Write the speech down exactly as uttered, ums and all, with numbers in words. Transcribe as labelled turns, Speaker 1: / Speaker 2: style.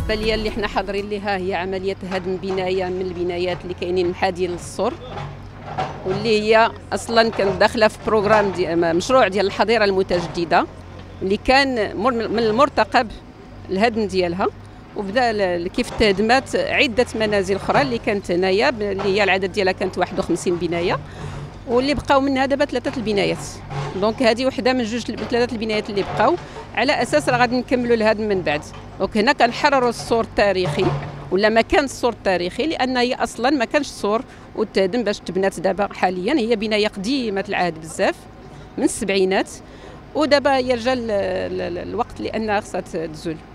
Speaker 1: العمليه اللي حنا حاضرين ليها هي عمليه هدم بنايه من البنايات اللي كاينين محاذيه للسور، واللي هي اصلا كانت داخله في بروغرام دي مشروع ديال الحظيره المتجدده اللي كان من المرتقب الهدم ديالها، وبدا كيف تهدمات عده منازل اخرى اللي كانت هنايا اللي هي العدد ديالها كانت واحد وخمسين بنايه، واللي بقاو منها دابا ثلاثه البنايات. دونك هذه وحده من جوج ثلاثه البنايات اللي بقاو، على اساس راه غادي نكملوا الهدم من بعد. دونك هنا كنحرروا السور التاريخي ولا مكان السور التاريخي، لان هي اصلا ما كانش سور وتهدم باش تبنات دابا. حاليا هي بنايه قديمه العهد بزاف من السبعينات، ودابا هي رجال الوقت لانها خصها تزول.